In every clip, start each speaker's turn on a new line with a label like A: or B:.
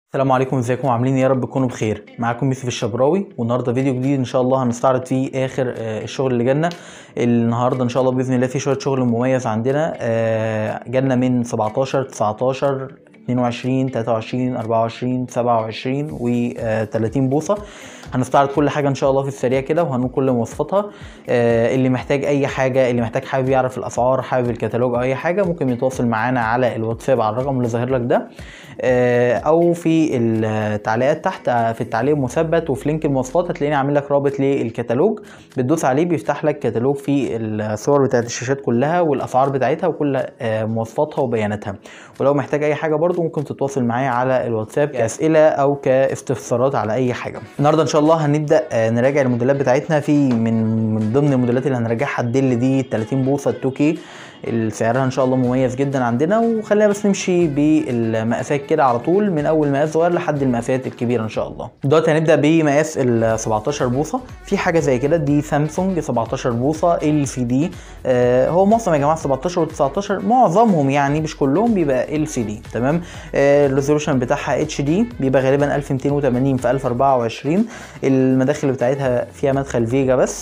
A: السلام عليكم، ازيكم عاملين يا رب تكونوا بخير. معاكم يوسف الشبراوي، والنهارده فيديو جديد ان شاء الله هنستعرض فيه اخر الشغل اللي جالنا النهارده ان شاء الله باذن الله. في شويه شغل مميز عندنا جالنا من 17 19 22 23 24 27 و 30 بوصه. هنستعرض كل حاجه ان شاء الله في السريع كده، وهنقول كل مواصفاتها. اللي محتاج اي حاجه، اللي محتاج حابب يعرف الاسعار، حابب الكتالوج او اي حاجه، ممكن يتواصل معانا على الواتساب على الرقم اللي ظاهر لك ده، او في التعليقات تحت في التعليق مثبت، وفي لينك المواصفات هتلاقيني عامل لك رابط للكتالوج، بتدوس عليه بيفتح لك كتالوج فيه الصور بتاعت الشاشات كلها والاسعار بتاعتها وكل مواصفاتها وبياناتها. ولو محتاج اي حاجه برضو ممكن تتواصل معايا على الواتساب كاسئله او كاستفسارات على اي حاجه. النهارده ان شاء الله هنبدا نراجع الموديلات بتاعتنا. من ضمن الموديلات اللي هنراجعها الدل دي 30 بوصه 2K، سعرها ان شاء الله مميز جدا عندنا. وخلينا بس نمشي بالمقاسات كده على طول، من اول مقاس صغير لحد المقاسات الكبيره ان شاء الله. دلوقتي هنبدا بمقاس ال 17 بوصه. في حاجه زي كده، دي سامسونج 17 بوصه LCD. هو معظم يا جماعه 17 و 19 معظمهم يعني مش كلهم بيبقى LCD، تمام. الريزولوشن بتاعها HD، بيبقى غالبا 1280 في 1024. المداخل بتاعتها فيها مدخل فيجا بس.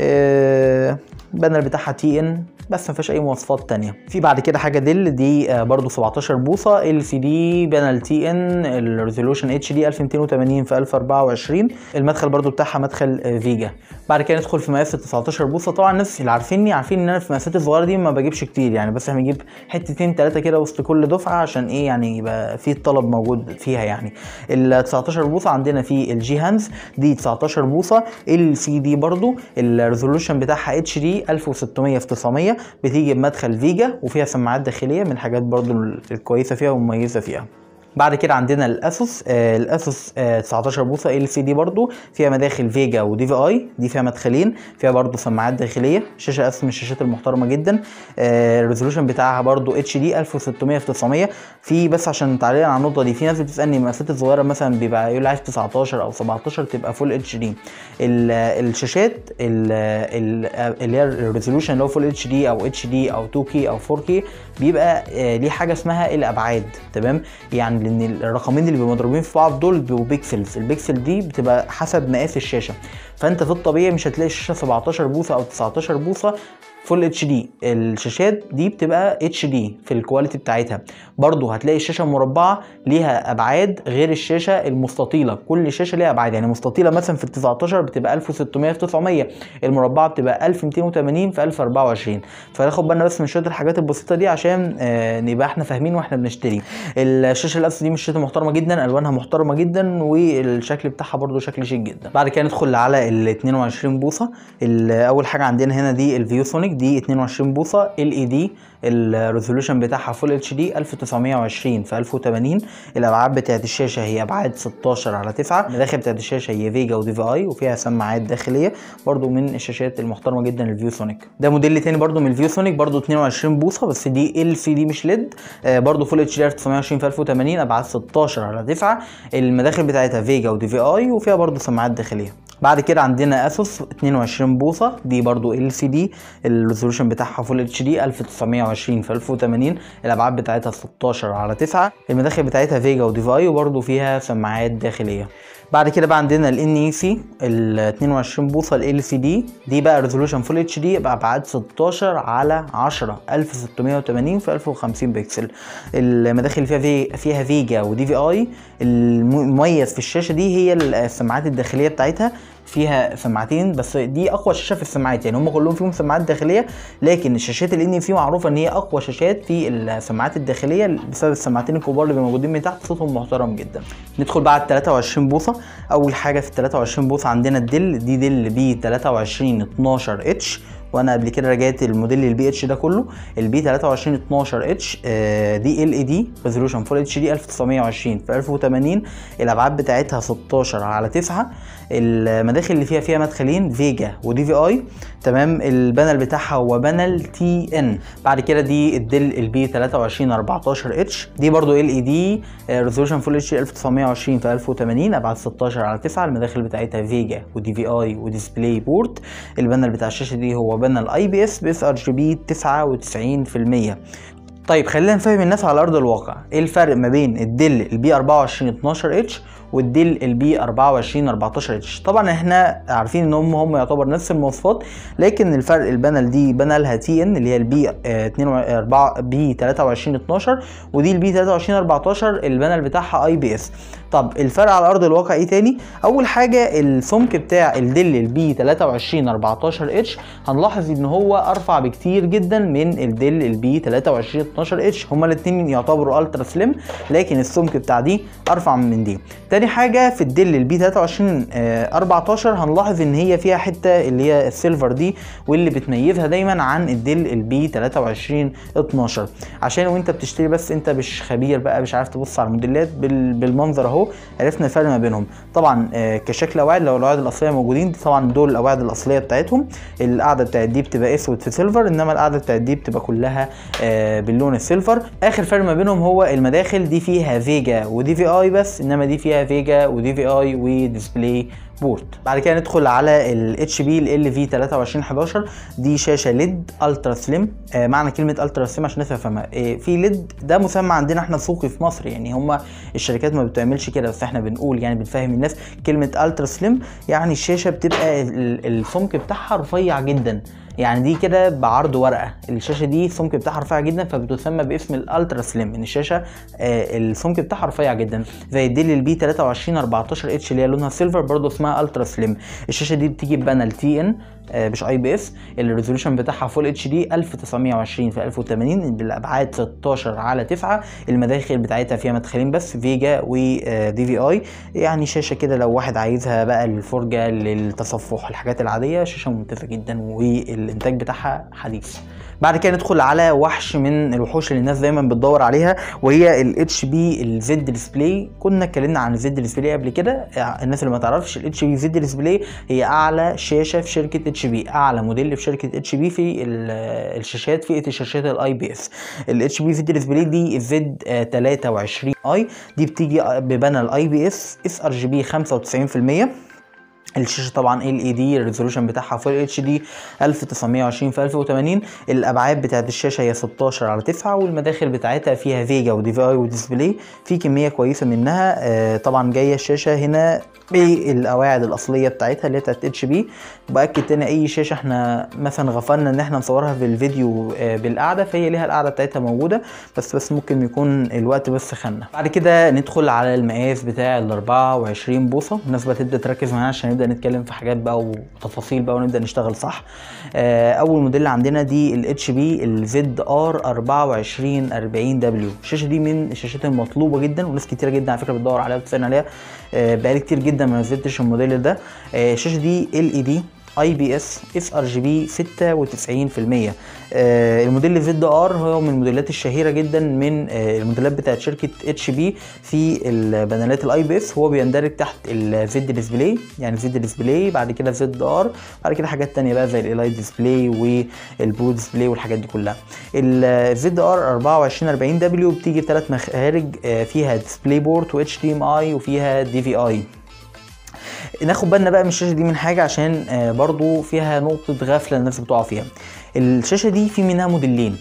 A: البانل بتاعها TN بس، ما فيهاش اي مواصفات تانية. في بعد كده حاجه دل دي برضو 17 بوصه LCD بانل TN، الريزولوشن HD 1280 في 1024. المدخل برضو بتاعها مدخل فيجا. بعد كده ندخل في مقاس 19 بوصه. طبعا الناس اللي عارفيني عارفين ان انا في المقاسات الصغيره دي ما بجيبش كتير يعني، بس هنجيب حتتين ثلاثه كده وسط كل دفعه عشان ايه يعني، يبقى في الطلب موجود فيها يعني. ال 19 بوصه عندنا في الجي هاندز دي 19 بوصه LCD برضو، الريزولوشن بتاعها HD 1600 في 900، بتيجي بمدخل فيجا وفيها سماعات داخليه، من الحاجات برضو الكويسه فيها ومميزه فيها. بعد كده عندنا الاسوس 19 بوصه LCD برضو، فيها مداخل فيجا ودي في اي، دي فيها مدخلين، فيها برضو سماعات داخليه، شاشه اسوس من الشاشات المحترمه جدا. الريزولوشن بتاعها برضو HD 1600 في 900. في بس عشان تعليقا على النقطه دي، في ناس بتسالني المقاسات الصغيره مثلا بيبقى يقول عايز 19 او 17 تبقى فول HD. الشاشات اللي هي الريزولوشن اللي هو فول HD او HD او 2K او 4K بيبقى ليه حاجه اسمها الابعاد، تمام. يعني لان الرقمين اللي بيبقوا مضروبين في بعض دول بيبقوا بيكسلز، البيكسل دي بتبقى حسب مقاس الشاشه. فانت في الطبيعي مش هتلاقي الشاشه 17 بوصه او 19 بوصه فول HD. الشاشات دي بتبقى HD في الكواليتي بتاعتها. برضو هتلاقي الشاشه المربعه ليها ابعاد غير الشاشه المستطيله، كل شاشه ليها ابعاد. يعني مستطيله مثلا في ال 19 بتبقى 1600 في 900، المربعه بتبقى 1280 في 1024. فناخد بالنا بس من شويه الحاجات البسيطه دي عشان نبقى احنا فاهمين واحنا بنشتري. الشاشه الاسود دي مش شاشه محترمه جدا، الوانها محترمه جدا، والشكل بتاعها برضو شكل شيك جدا. بعد كده ندخل على ال 22 بوصه. اول حاجه عندنا هنا دي الفيوسونيك دي 22 بوصه LED، الريزولوشن بتاعها فول HD 1920 في 1080. الابعاد بتاعت الشاشه هي ابعاد 16 على 9. المداخل بتاعت الشاشه هي فيجا ودي في اي، وفيها سماعات داخليه برضو من الشاشات المحترمه جدا الفيوسونيك. ده موديل تاني برضو من الفيوسونيك، برضو 22 بوصه بس دي LCD مش LED، برضو فول HD 1920 في 1080، ابعاد 16 على 9. المداخل بتاعتها فيجا ودي في اي، وفيها برضو سماعات داخليه. بعد كده عندنا اسوس 22 بوصه دي برضو LCD، الريزولوشن بتاعها فول HD 1920 في 1080، الابعاد بتاعتها 16 على 9. المداخل بتاعتها فيجا ودي في اي، وبرضو فيها سماعات داخليه. بعد كده بقى عندنا ال NEC ال 22 بوصه ال LCD دي بقى ريزولوشن فول HD بابعاد 16 على 10 1680 في 1050 بكسل. المداخل فيها فيجا ودي في اي. المميز في الشاشه دي هي السماعات الداخليه بتاعتها، فيها سماعتين بس، دي اقوى شاشه في السماعات يعني، هم كلهم فيهم سماعات داخليه، لكن الشاشات اللي NEC معروفه ان هي اقوى شاشات في السماعات الداخليه بسبب السماعتين الكبار اللي موجودين من تحت، صوتهم محترم جدا. ندخل بقى على 23 بوصه. اول حاجه في ال 23 بوصه عندنا دي دل بي 23 12 اتش، وانا قبل كده رجعت الموديل البي اتش ده كله. البي 23 12 اتش دي LED ريزولوشن فول HD 1920 في 1080، الابعاد بتاعتها 16 على 9. المداخل اللي فيها مدخلين فيجا ودي في اي، تمام. البانل بتاعها هو بانل TN. بعد كده دي الدل البي 23 14 اتش، دي برضو LED ريزولوشن فول HD 1920 في 1080، ابعاد 16 على 9. المداخل بتاعتها فيجا ودي في اي وديسبلاي بورت. البانل بتاع الشاشه دي هو بانل IPS بس RGB 99%. طيب خلينا نفهم الناس على ارض الواقع ايه الفرق ما بين الديل البي 24 12 اتش والديل البي 24 14 اتش. طبعا احنا عارفين ان هم يعتبر نفس المواصفات، لكن الفرق البانل دي بانلها تي ان اللي هي البي 24 بي 23 12، ودي البي 23 14 البانل بتاعها اي بي اس. طب الفرق على ارض الواقع ايه تاني؟ اول حاجه السمك بتاع الديل البي 23 14 اتش هنلاحظ ان هو ارفع بكتير جدا من الديل البي 23 12 اتش. هما الاثنين يعتبروا الترا سليم، لكن السمك بتاع دي ارفع من دي. تاني حاجه في الديل البي 23 14 هنلاحظ ان هي فيها حته اللي هي السيلفر دي، واللي بتميزها دايما عن الديل البي 23 12. عشان وانت بتشتري بس انت مش خبير بقى، مش عارف تبص على الموديلات بالمنظر اهو، عرفنا الفرق ما بينهم. طبعا كشكل قواعد، لو القواعد الاصليه موجودين طبعا دول القواعد الاصليه بتاعتهم، القاعده بتاعت دي بتبقى اسود في سيلفر، انما القاعده بتاعت دي بتبقى كلها باللون السيلفر. اخر فرق ما بينهم هو المداخل، دي فيها فيجا ودي في اي بس، انما دي فيها فيجا ودي في اي وديسبلاي بورت. بعد كده ندخل على ال HP ال LV 2311. دي شاشه ليد الترا سليم. معنى كلمه الترا سليم عشان نفهمها، في ليد ده مسمى عندنا احنا سوقي في مصر، يعني هما الشركات ما بتعملش كده، بس احنا بنقول يعني بنفهم الناس كلمه الترا سليم، يعني الشاشه بتبقى السمك بتاعها رفيع جدا، يعني دي كده بعرض ورقه. الشاشه دي السمك بتاعها رفيع جدا، فبتسمى باسم الالترا سليم، ان الشاشه السمك بتاعها رفيع جدا. زي الديل البي 23 14 اتش اللي هي لونها سيلفر برضو اسمها الترا سليم. الشاشه دي بتيجي ببانل تي ان مش اي بي اس. الريزولوشن بتاعها فول اتش دي 1920 في 1080 بالابعاد 16 على 9. المداخل بتاعتها فيها مدخلين بس، فيجا ودي في اي. يعني شاشه كده لو واحد عايزها بقى للفرجه للتصفح الحاجات العاديه، شاشه ممتازه جدا والانتاج بتاعها حديث. بعد كده ندخل على وحش من الوحوش اللي الناس دايما بتدور عليها، وهي ال HP الزد ديسبلاي. كنا اتكلمنا عن الزد ديسبلاي قبل كده. الناس اللي ما تعرفش ال HP زد ديسبلاي هي اعلى شاشه في شركه HP، اعلى موديل في شركه HP في الشاشات، فئه الشاشات الاي بي اس. ال HP زد ديسبلاي دي الزد 23 اي، دي بتيجي ببانل اي بي اس اس ار جي بي 95%. الشاشه طبعا LED، الريزولوشن بتاعها فول اتش دي 1920 في 1080. الابعاد بتاعت الشاشه هي 16 على 9، والمداخل بتاعتها فيها فيجا ودي في اي وديسبلاي، في كميه كويسه منها. طبعا جايه الشاشه هنا بالقواعد الاصليه بتاعتها اللي هي بتاعت اتش بي. باكد تاني اي شاشه احنا مثلا غفلنا ان احنا نصورها في الفيديو بالقعده، فهي ليها القعده بتاعتها موجوده، بس ممكن يكون الوقت بس خدنا. بعد كده ندخل على المقاس بتاع ال 24 بوصه. الناس بقى تبدا تركز معانا عشان نبدا نتكلم في حاجات بقى وتفاصيل بقى ونبدا نشتغل صح. اول موديل عندنا دي ال HP الزد ار 2440 دبليو. الشاشه دي من الشاشات المطلوبه جدا، وناس كتيره جدا على فكره بتدور عليها وبتسال عليها. بقالي كتير جدا ما نزلتش الموديل ده. الشاشه دي LED IPS sRGB 96%. الموديل زد ار هو من الموديلات الشهيره جدا من الموديلات بتاعت شركه HP في البانلات الاي بي اس. هو بيندرج تحت الزد ديسبلاي، يعني زد ديسبلاي بعد كده زد ار، بعد كده حاجات تانية بقى زي الالاي ديسبلاي والبرو ديسبلاي والحاجات دي كلها. الزد ار 2440 دبليو بتيجي بثلاث مخارج، فيها ديسبلاي بورت و HDMI وفيها DVI. ناخد بالنا بقى من الشاشه دي من حاجه عشان برضو فيها نقطه غفله الناس بتقع فيها. الشاشه دي في منها موديلين.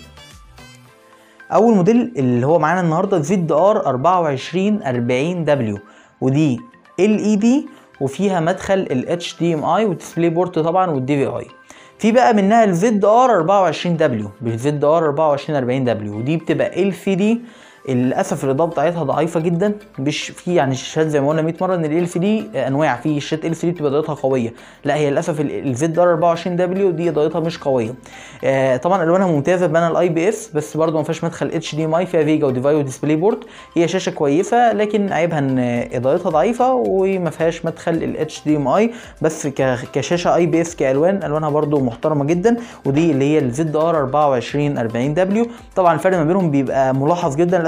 A: اول موديل اللي هو معانا النهارده زد ار 2440 دبليو، ودي LED وفيها مدخل ال HDMI والديسبلاي بورت طبعا والدي في اي. في بقى منها الزد ار 24 دبليو بالزد ار 2440 دبليو، ودي بتبقى LCD. للاسف الاضاءه بتاعتها ضعيفه جدا، مش في يعني الشاشات زي ما قلنا 100 مره ان ال LCD انواع، في شاشات LCD بتبقى اضاءتها قويه، لا هي للاسف الزد ار 24 دبليو دي اضاءتها مش قويه. طبعا الوانها ممتازه بانل اي بي اس، بس برده ما فيهاش مدخل HDMI، فيها فيجا وديفاي وديسبلاي بورت. هي شاشه كويسه، لكن عيبها ان اضاءتها ضعيفه وما فيهاش مدخل ال HDMI. بس كشاشه اي بي اس الوانها برده محترمه جدا، ودي اللي هي الزد ار 2440 دبليو. طبعا الفرق ما بينهم بيبقى ملاحظ جدا.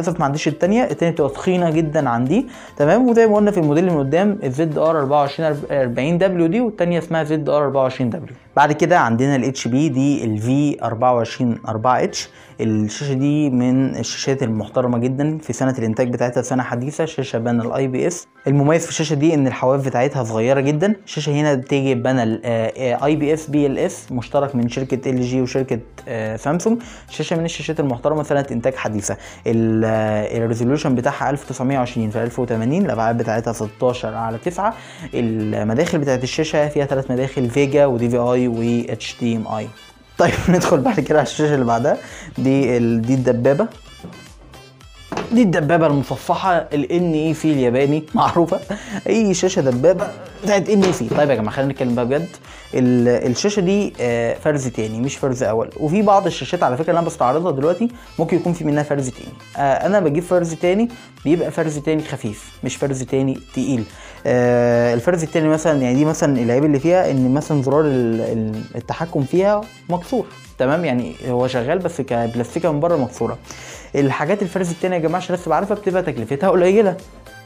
A: للاسف ما عنديش الثانيه بتبقى تخينه جدا عندي، تمام. وزي ما قلنا في الموديل من قدام الزد ار 2440 دبليو دي، والثانيه اسمها زد ار 24 دبليو. بعد كده عندنا الاتش بي دي الفي 24/4 اتش. الشاشه دي من الشاشات المحترمه جدا في سنه الانتاج بتاعتها، سنه حديثه. شاشه بانل اي بي اس. المميز في الشاشه دي ان الحواف بتاعتها صغيره جدا. الشاشه هنا بتيجي بانل اي بي اس بي ال اس مشترك من شركه ال جي وشركه سامسونج. الشاشه من الشاشات المحترمه سنه انتاج حديثه. الريزوليوشن بتاعها 1920 في 1080. الابعاد بتاعتها 16:9. المداخل بتاعت الشاشه فيها 3 مداخل فيجا ودي في اي و اتش دي ام اي. طيب ندخل بعد كده على الشاشه اللي بعدها. دي الدبابه. دي الدبابه المصفحه الان اي سي الياباني معروفه. اي شاشه دبابه بتاعت ان اي سي. طيب يا جماعه خلينا نتكلم بقى بجد. الشاشه دي فرز تاني مش فرز اول. وفي بعض الشاشات على فكره اللي انا بستعرضها دلوقتي ممكن يكون في منها فرز تاني. انا بجيب فرز تاني بيبقى فرز تاني خفيف مش فرز تاني تقيل. الفرز التاني مثلا يعني دي مثلا العيب اللي فيها ان مثلا زرار التحكم فيها مكسور، تمام. يعني هو شغال بس كبلاستيكه من بره مكسوره. الحاجات الفرز التاني يا جماعه عشان الناس تبقى عارفه بتبقى تكلفتها قليله،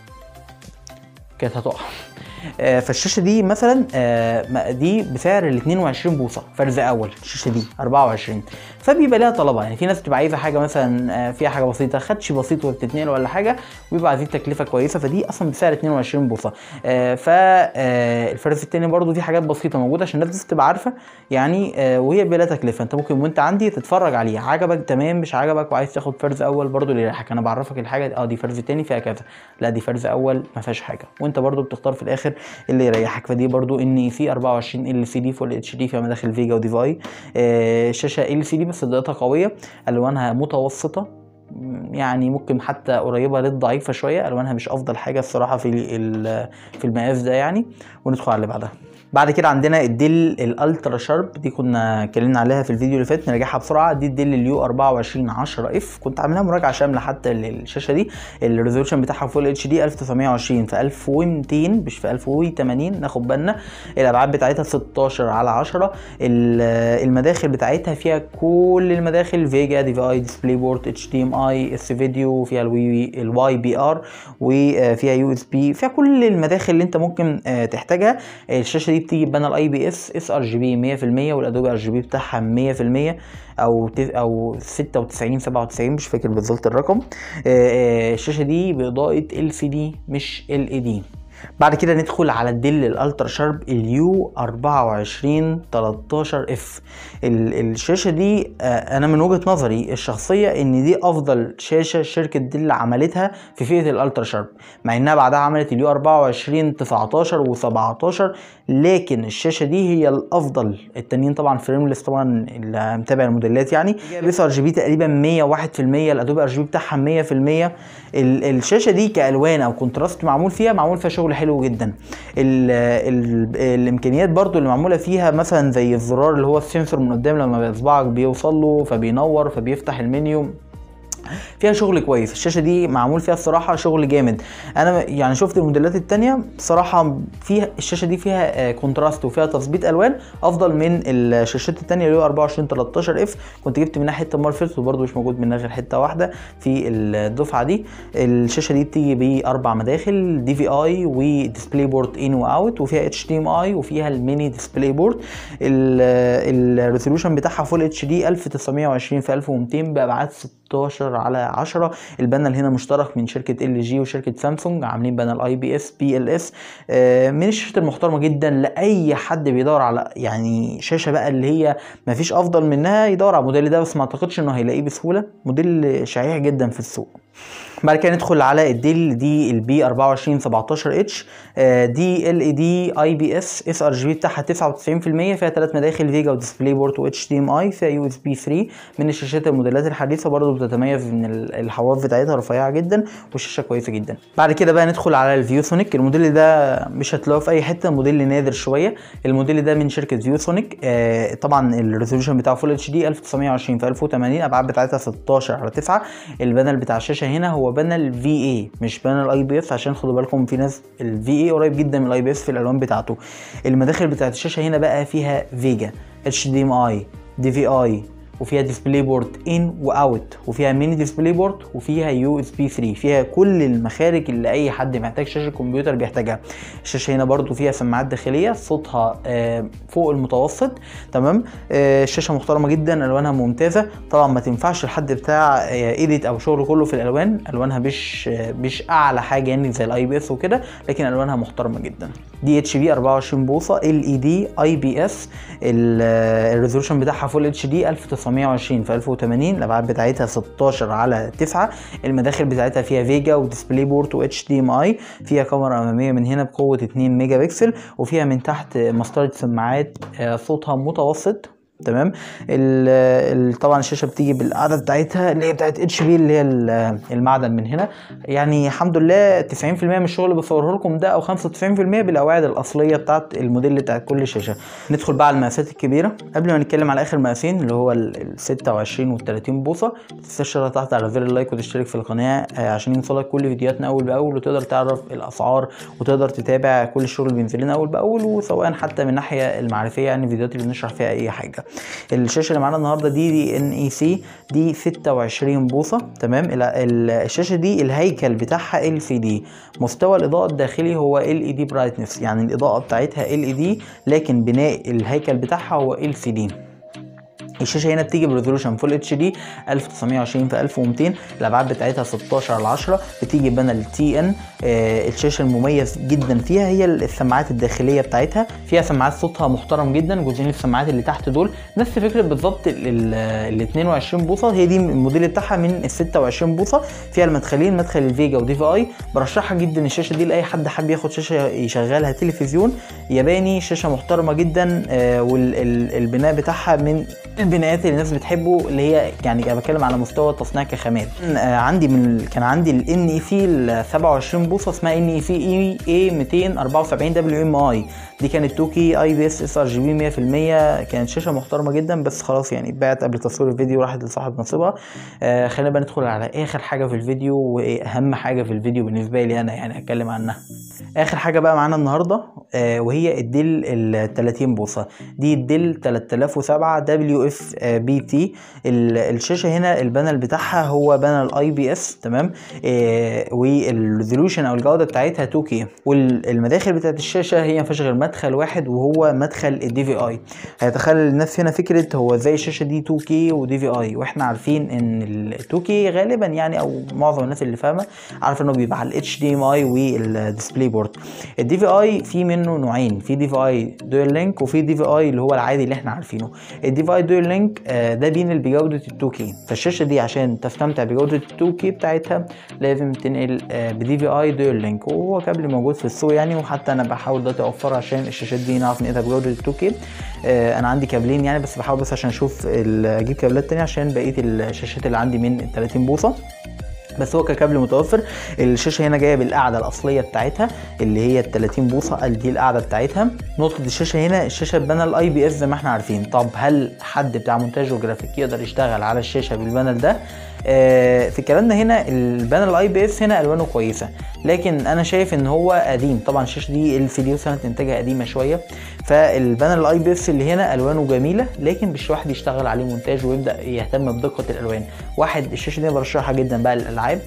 A: كانت هتقع. فالشاشه دي مثلا دي بسعر ال 22 بوصه فرز اول. الشاشه دي 24 فبيبقى ليها طلبها. يعني في ناس بتبقى عايزه حاجه مثلا فيها حاجه بسيطه، خدش بسيط وبتتنقل ولا حاجه، وبيبقى عايزين تكلفه كويسه، فدي اصلا بسعر 22 بوصه. فالفرز التاني برضو في حاجات بسيطه موجوده عشان الناس تبقى عارفه يعني. وهي بلا تكلفه. انت ممكن وانت عندي تتفرج عليه، عجبك تمام، مش عجبك وعايز تاخد فرز اول برضو اللي يريحك. انا بعرفك الحاجه دي فرز تاني فيها كذا، لا دي فرز اول ما فيهاش حاجه، وانت برضو بتختار في الاخر اللي يريحك. فدي برضو ان سي 24 ال سي دي فول اتش دي فيها مداخل فيجا ودي في اي. شاشه ال سي دي بس اضاءتها قويه، الوانها متوسطه، يعني ممكن حتى قريبه للضعيفه شويه. الوانها مش افضل حاجه الصراحه في المقاس ده يعني. وندخل على اللي بعدها. بعد كده عندنا الديل الالترا شارب. دي كنا اتكلمنا عليها في الفيديو اللي فات، نراجعها بسرعه. دي الديل اليو 2410 اف. كنت عاملها مراجعه شامله حتى للشاشه دي. الريزولوشن بتاعها فول اتش دي 1920 في 1200 مش في 1080 ناخد بالنا. الابعاد بتاعتها 16:10. المداخل بتاعتها فيها كل المداخل فيجا دي في اي ديسبلاي بورت اتش دي ام اي اس فيديو، فيها الواي بي ار، وفيها يو اس بي، فيها كل المداخل اللي انت ممكن تحتاجها. الشاشه دي بتيجي بانل اي بي اس اس ار جي بي 100%، والادوبي ار جي بي بتاعها 100% او 96 97 مش فاكر بالظبط الرقم. الشاشه دي باضاءه ال سي دي مش ال اي دي. بعد كده ندخل على الديل الالترا شارب اليو 2413 اف. الشاشه دي انا من وجهه نظري الشخصيه ان دي افضل شاشه شركه ديل عملتها في فئه الالترا شارب، مع انها بعدها عملت اليو 24 19 و17، لكن الشاشه دي هي الافضل. التانيين طبعا فريمليس طبعا اللي متابع الموديلات يعني. بس ار جي بي تقريبا 101%، الادوبي ار جي بي بتاعها 100%. الشاشه دي كالوان او كونتراست معمول فيها شغل حلو جدا. الامكانيات برضو اللي معموله فيها مثلا زي الزرار اللي هو السنسور من قدام لما اصبعك بيوصل له فبينور فبيفتح المنيو، فيها شغل كويس. الشاشه دي معمول فيها الصراحه شغل جامد. انا يعني شفت الموديلات التانية بصراحه فيها الشاشه دي فيها كونتراست وفيها تظبيط الوان افضل من الشاشات التانية اللي هو 24 13 اف. كنت جبت منها حته المره اللي فاتت وبرده مش موجود منها غير حته واحده في الدفعه دي. الشاشه دي بتيجي باربع مداخل دي في اي وديسبلاي بورت ان واوت، وفيها اتش دي ام اي، وفيها الميني ديسبلاي بورت. الريزولوشن بتاعها فول اتش دي 1920 في 1200 بابعاد 16:10. البانل هنا مشترك من شركه ال جي وشركه سامسونج، عاملين بانل اي بي اس بي ال اس. من الشاشات المحترمه جدا لاي حد بيدور على يعني شاشه بقى اللي هي مفيش افضل منها يدور على الموديل ده، بس ما اعتقدش انه هيلاقيه بسهوله. موديل شائع جدا في السوق. بعد كده ندخل على الديل دي البي 2417 اتش. دي ال اي دي اي بي اس اس ار جي بي بتاعها 99%، فيها 3 مداخل فيجا وديسبلاي بورت و اتش دي ام اي، فيها يو اس بي 3. من الشاشات الموديلات الحديثه برضو بتتميز ان الحواف بتاعتها رفيعه جدا والشاشه كويسه جدا. بعد كده بقى ندخل على الفيوسونيك. الموديل ده مش هتلاقوه في اي حته، موديل نادر شويه. الموديل ده من شركه فيوسونيك. طبعا الريزولوشن بتاعه فول اتش دي 1920 في 1080، الابعاد بتاعتها 16:9. البانل بتاع الشاشه هنا هو بانل في اي مش بانل اي بي اس، عشان خدوا بالكم في ناس الفي اي قريب جدا من الاي بي اس في الالوان بتاعته. المداخل بتاعت الشاشه هنا بقى فيها فيجا اتش دي ام اي دي في اي وفيها ديسبلاي بورت ان واوت، وفيها ميني ديسبلاي بورت، وفيها يو اس بي 3. فيها كل المخارج اللي اي حد محتاج شاشه كمبيوتر بيحتاجها. الشاشه هنا برضو فيها سماعات داخليه صوتها فوق المتوسط. تمام. الشاشه محترمه جدا، الوانها ممتازه. طبعا ما تنفعش الحد بتاع ايديت او شغله كله في الالوان، الوانها مش اعلى حاجه يعني زي الاي بي اس وكده، لكن الوانها محترمه جدا. دي اتش بي 24 بوصه ال اي دي اي بي اس. الريزولوشن بتاعها فول اتش دي 1920 في 1080. الابعاد بتاعتها 16 على 9. المداخل بتاعتها فيها فيجا وديسبلاي بورت واتش دي ام اي. فيها كاميرا اماميه من هنا بقوه 2 ميجا بكسل، وفيها من تحت مسطره سماعات صوتها متوسط. تمام. طبعا الشاشه بتيجي بالقاعده بتاعتها اللي هي بتاعت اتش بي، اللي هي المعدن من هنا. يعني الحمد لله 90% من الشغل اللي بصوره لكم ده او 95% بالقواعد الاصليه بتاعت الموديل بتاعت كل شاشه. ندخل بقى على المقاسات الكبيره. قبل ما نتكلم على اخر مقاسين اللي هو ال 26 وال 30 بوصه، تستشير تحت على زر اللايك وتشترك في القناه عشان يوصلك كل فيديوهاتنا اول باول، وتقدر تعرف الاسعار وتقدر تتابع كل الشغل اللي بينزل لنا اول باول، وسواء حتى من الناحيه المعرفيه يعني الفيديوهات اللي بنشرح فيها اي حاجه. الشاشه اللي معانا النهارده دي ان اي سي، دي 26 بوصه. تمام. الشاشه دي الهيكل بتاعها ال سي دي. مستوى الاضاءه الداخلي هو ال اي دي برايتنس، يعني الاضاءه بتاعتها ال اي دي، لكن بناء الهيكل بتاعها هو ال سي دي. الشاشه هنا بتيجي بريزولوشن فول اتش دي 1920 في 1200. الابعاد بتاعتها 16 على 10. بتيجي بانل تي ان. الشاشه المميز جدا فيها هي السماعات الداخليه بتاعتها. فيها سماعات صوتها محترم جدا. جزئين السماعات اللي تحت دول نفس فكره بالظبط ال 22 بوصه، هي دي الموديل بتاعها من ال 26 بوصه. فيها المدخلين، مدخل الفيجا ودي في اي. برشحها جدا الشاشه دي لاي حد حابب ياخد شاشه يشغلها تلفزيون ياباني. شاشه محترمه جدا، والبناء بتاعها من البنايات اللي الناس بتحبه، اللي هي يعني انا بتكلم على مستوى التصنيع كخامات. كان عندي الان اي سي ال 27 بوصه اسمها ان اي سي اي 274 دبليو ام اي. دي كانت توكي اي بي اس اس ار جي بي 100%. كانت شاشه محترمه جدا، بس خلاص يعني اتباعت قبل تصوير الفيديو وراحت لصاحب نصيبها. خلينا بقى ندخل على اخر حاجه في الفيديو، واهم حاجه في الفيديو بالنسبه لي انا يعني هتكلم عنها. اخر حاجه بقى معانا النهارده وهي الديل ال 30 بوصه. دي الديل 3007 دبليو اف بي تي. الشاشه هنا البانل بتاعها هو بانل اي بي اس. تمام. والريزولوشن او الجوده بتاعتها 2K. والمداخل بتاعت الشاشه هي مفيش غير مدخل واحد، وهو مدخل الدي في اي. هيتخيل الناس هنا فكره هو ازاي الشاشه دي 2K ودي في اي، واحنا عارفين ان ال 2K غالبا يعني، او معظم الناس اللي فاهمه عارفه انه بيبقى على الاتش دي ام اي والديسبلاي بورد. الدي في اي في منه نوعين، في دي في اي دوال لينك، وفي دي في اي اللي هو العادي اللي احنا عارفينه. الدي في اي دوال لينك ده بينقل بجوده ال 2K. فالشاشه دي عشان تستمتع بجوده ال 2K بتاعتها لازم تنقل بدي في اي دوال لينك، وهو كابل موجود في السوق يعني، وحتى انا بحاول دلوقتي اوفرها عشان الشاشات دي نعرف نقلها بجوده ال 2K. انا عندي كابلين يعني، بس بحاول بس عشان اشوف اجيب كابلات تانية عشان بقيه الشاشات اللي عندي من 30 بوصه، بس هو ككابل متوفر. الشاشه هنا جايه بالقاعده الاصليه بتاعتها اللي هي ال 30 بوصه، دي القاعده بتاعتها. نقطه الشاشه هنا، الشاشه ببانل اي بي اس زي ما احنا عارفين. طب هل حد بتاع مونتاج وجرافيك يقدر يشتغل على الشاشه بالبانل ده؟ في كلامنا هنا البانل اي بي اس هنا الوانه كويسه، لكن انا شايف ان هو قديم. طبعا الشاشه دي ال سي دي وسنه انتاجها قديمه شويه، فالبانل الاي بي اس اللي هنا الوانه جميله، لكن مش واحد يشتغل عليه مونتاج ويبدا يهتم بدقه الالوان. واحد الشاشه دي برشحها جدا بقى للالعاب.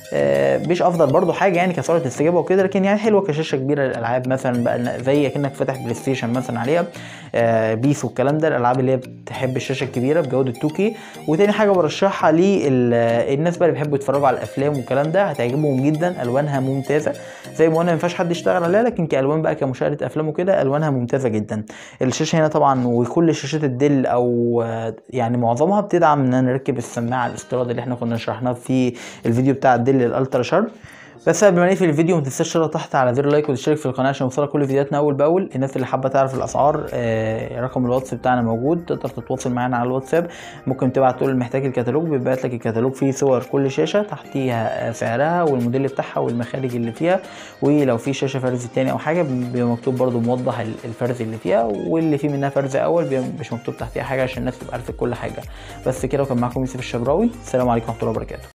A: مش افضل برضو حاجه يعني كسرعه استجابه وكده، لكن يعني حلوه كشاشه كبيره للالعاب مثلا بقى، زي كأنك فاتح بلاي ستيشن مثلا عليها بيس والكلام ده، الالعاب اللي هي بتحب الشاشه الكبيره بجوده 2K. وتاني حاجه برشحها للناس بقى اللي بيحبوا يتفرجوا على الافلام والكلام ده، هتعجبهم جدا. الوانها ممتازه زي ما قلنا، ما ينفعش حد يشتغل عليها، لكن كالوان بقى كمشاهده افلام وكده الوانها ممتازه جدا. الشاشه هنا طبعا وكل شاشات الديل او يعني معظمها بتدعم ان نركب السماعه الاستيراد اللي احنا كنا شرحناه في الفيديو بتاع الديل الالترا شارب. بس قبل ما نقفل الفيديو ما تنساش تضغط تحت على زر لايك وتشترك في القناه عشان يوصلك كل فيديوهاتنا اول باول. الناس اللي حابه تعرف الاسعار رقم الواتس بتاعنا موجود، تقدر تتواصل معانا على الواتساب. ممكن تبعت تقول محتاج الكتالوج، بيبعت لك الكتالوج فيه صور كل شاشه تحتيها سعرها والموديل بتاعها والمخارج اللي فيها، ولو في شاشه فرز تاني او حاجه بيبقى مكتوب برده موضح الفرز اللي فيها، واللي فيه منها فرز اول مش مكتوب تحتيها حاجه عشان الناس تبقى عارفه كل حاجه. بس كده، وكان معاكم يوسف الشبراوي. السلام عليكم ورحمه الله وبركاته.